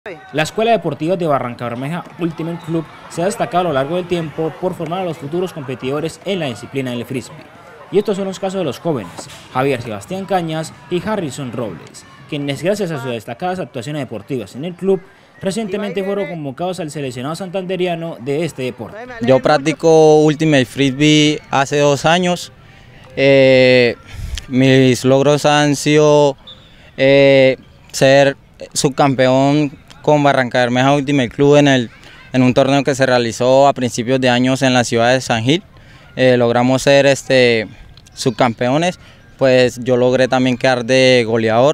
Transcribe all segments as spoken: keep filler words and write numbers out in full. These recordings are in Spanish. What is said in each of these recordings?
La Escuela Deportiva de Barrancabermeja Ultimate Club se ha destacado a lo largo del tiempo por formar a los futuros competidores en la disciplina del frisbee. Y estos son los casos de los jóvenes, Javier Sebastián Cañas y Harrison Robles, quienes gracias a sus destacadas actuaciones deportivas en el club, recientemente fueron convocados al seleccionado santanderiano de este deporte. Yo practico Ultimate Frisbee hace dos años. Eh, mis logros han sido eh, ser subcampeón con Barrancabermeja Ultimate Club en, el, en un torneo que se realizó a principios de años en la ciudad de San Gil. Eh, logramos ser este, subcampeones, pues yo logré también quedar de goleador.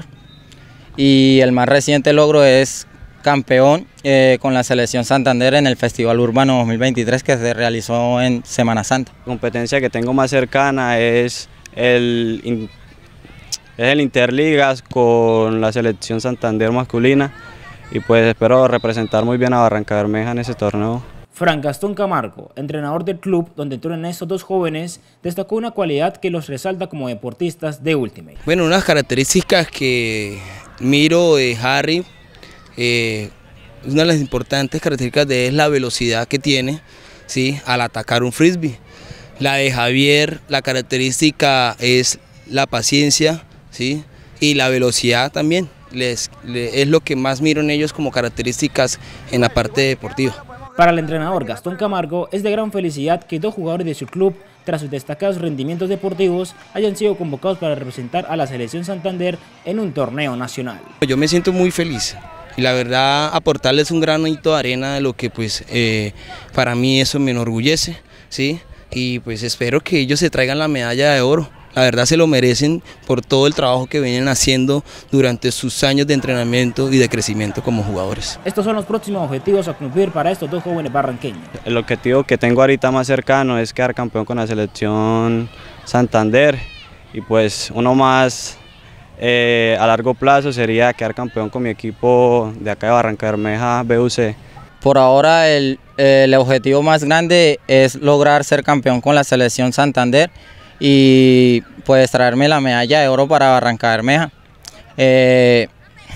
Y el más reciente logro es campeón eh, con la selección Santander en el Festival Urbano dos mil veintitrés que se realizó en Semana Santa. La competencia que tengo más cercana es el, es el Interligas con la selección Santander masculina y pues espero representar muy bien a Barrancabermeja en ese torneo. Fran Gastón Camargo, entrenador del club donde entrenan estos dos jóvenes, destacó una cualidad que los resalta como deportistas de Ultimate. Bueno, unas características que miro de Harry, eh, una de las importantes características de él es la velocidad que tiene, ¿sí?, al atacar un frisbee. La de Javier, la característica es la paciencia, ¿sí?, y la velocidad también. Les, les, es lo que más miro en ellos como características en la parte deportiva. Para el entrenador Gastón Camargo es de gran felicidad que dos jugadores de su club, tras sus destacados rendimientos deportivos, hayan sido convocados para representar a la selección Santander en un torneo nacional. Yo me siento muy feliz y la verdad aportarles un granito de arena de lo que pues eh, para mí eso me enorgullece, ¿sí? Y pues espero que ellos se traigan la medalla de oro. La verdad se lo merecen por todo el trabajo que vienen haciendo durante sus años de entrenamiento y de crecimiento como jugadores. Estos son los próximos objetivos a cumplir para estos dos jóvenes barranqueños. El objetivo que tengo ahorita más cercano es quedar campeón con la selección Santander y pues uno más eh, a largo plazo sería quedar campeón con mi equipo de acá de Barrancabermeja B U C. Por ahora el, el objetivo más grande es lograr ser campeón con la selección Santander y pues traerme la medalla de oro para Barrancabermeja. Eh,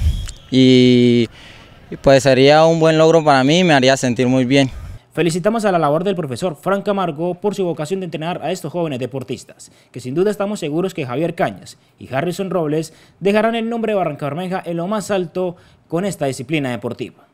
y pues sería un buen logro para mí y me haría sentir muy bien. Felicitamos a la labor del profesor Fran Camargo por su vocación de entrenar a estos jóvenes deportistas, que sin duda estamos seguros que Javier Cañas y Harrison Robles dejarán el nombre de Barrancabermeja en lo más alto con esta disciplina deportiva.